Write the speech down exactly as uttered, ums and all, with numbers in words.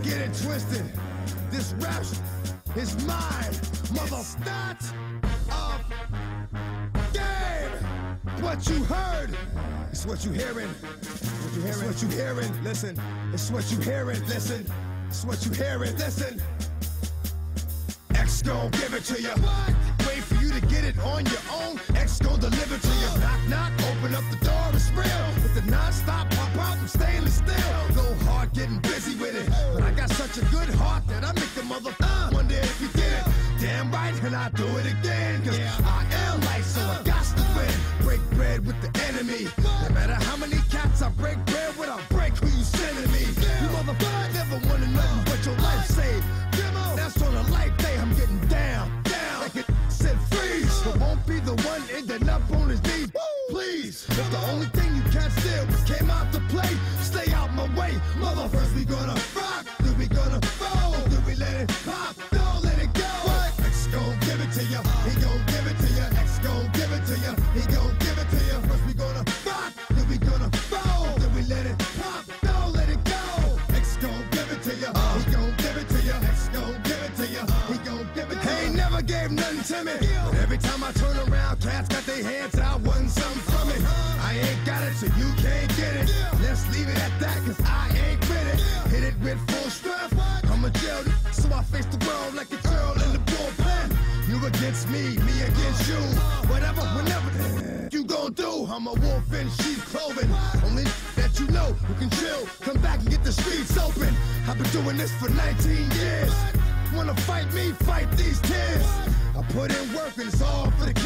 get it twisted. This rap is mine, mother. Start of game. What you heard, it's what you hearing. What you hearing? It's what you hearing. Listen, it's what you hearing. Listen, it's what you hearing. Listen. X gon' give it to you. Wait for you to get it on your own. X gon' deliver to you. Knock, knock, open up the door, it's real. With the non-stop pop out, I'm stainless steel. Go hard, getting busy with it. But I got such a good heart that I make the mother uh, wonder if you did it. Damn right, and I do it again. Cause I am light, so I got to win. Break bread with the enemy. No matter how many cats I break bread with, I break who you sending me. You motherfucker never wanted nothing but your life saved. That's on a life day, I'm getting down, down. Like it said freeze, but won't be the one ending up on his knees. Please, if the only thing you can't steal came out to play, stay out my way. Mother, first we gonna rock, then we gonna roll, then we let it pop, don't let it go. What? X gon' give it to ya, he gon' give it to ya. X gon' give it to ya, he gon' give it to ya. First we gonna rock, then we gonna roll, then we let it pop, don't let it go. X gon' give it to ya, he gon' give it to ya. X gon' give it to ya, he gon' give it to ya. He ain't never gave nothing to me, but every time I turn around, cats got their hands out, wanting something from it. I ain't got it, so you can't get it. Let's leave it at that, cause I ain't with it. Hit it with full strength, I'm a jail, so I face the world like a girl in the bullpen. You against me, me against you. Whatever, whenever you gon' do, I'm a wolf in sheep's clothing. Only that you know who can chill, come back and get the streets open. I've been doing this for nineteen years. Wanna fight me, fight these tears. I put in work and it's all for the